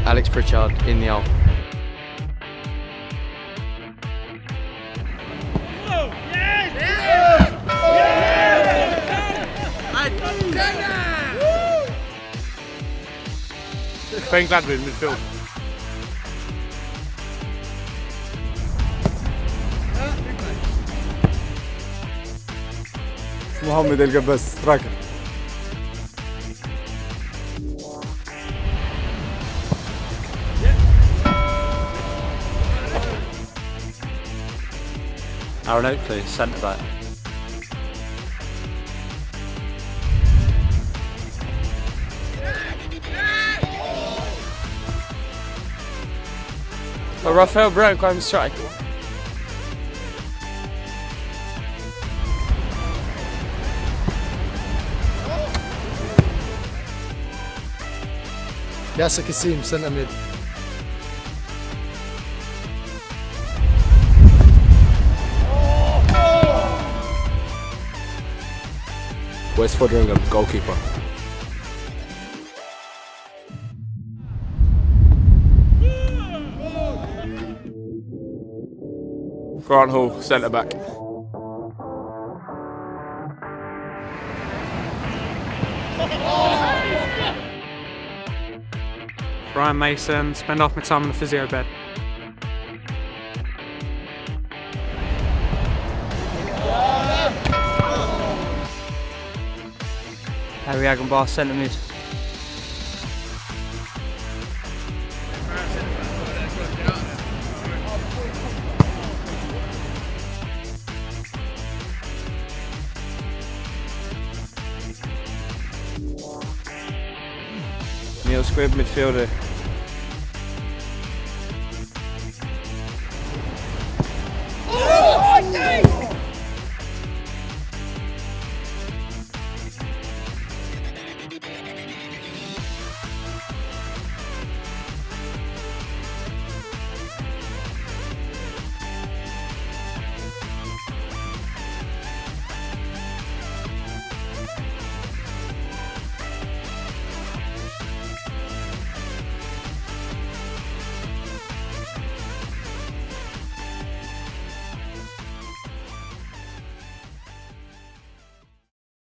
Alex Pritchard in the hole. Ben Gladwin midfield. Mohamed El Gabbas, striker. Aaron Oakley, centre back. Rafael Brown climbing strike. Yasser Kassim, centre mid. Wes Foderingham, goalkeeper. Grant Hall, centre back. Brian Mason, spend half my time on the physio bed. Harry Agenbar, centre mid. Neil Squibb, midfielder.